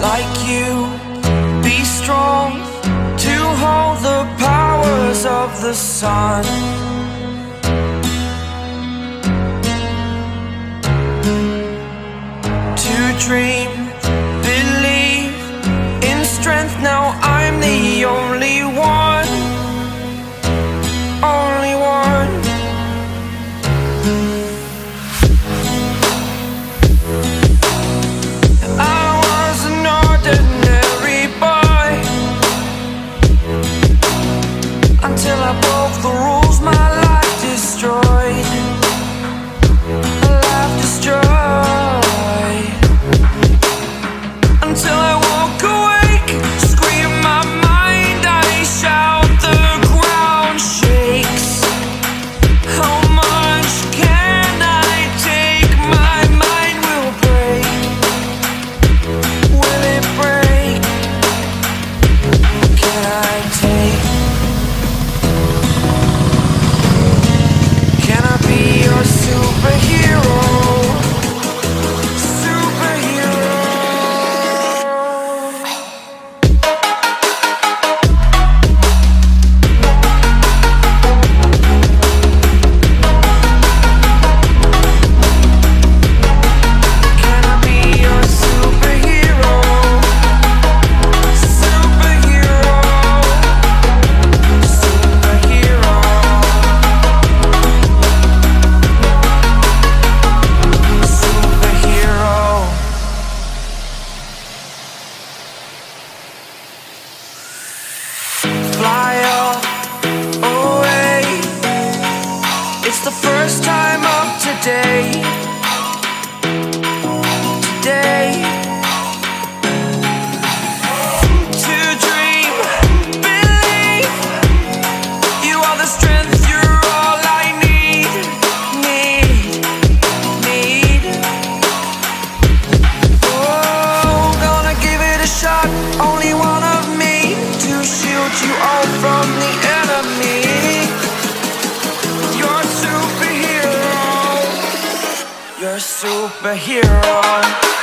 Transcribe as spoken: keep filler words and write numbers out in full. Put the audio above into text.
like you, be strong to hold the powers of the sun. To dream, believe in strength, now I'm the only one, only one. I was an ordinary boy until I broke the rules, my life destroyed, a life destroyed. Until I walk awake, scream my mind, I shout, the ground shakes. How much can I take? My mind will break. Will it break? Can I take? Can I be your superhero? Fly away. It's the first time of today. Today. To dream, believe. You are the strength, you're all I need. Need, need. Oh, gonna give it a shot. Only one of me to shield you all from the enemy. You're a superhero. You're a superhero.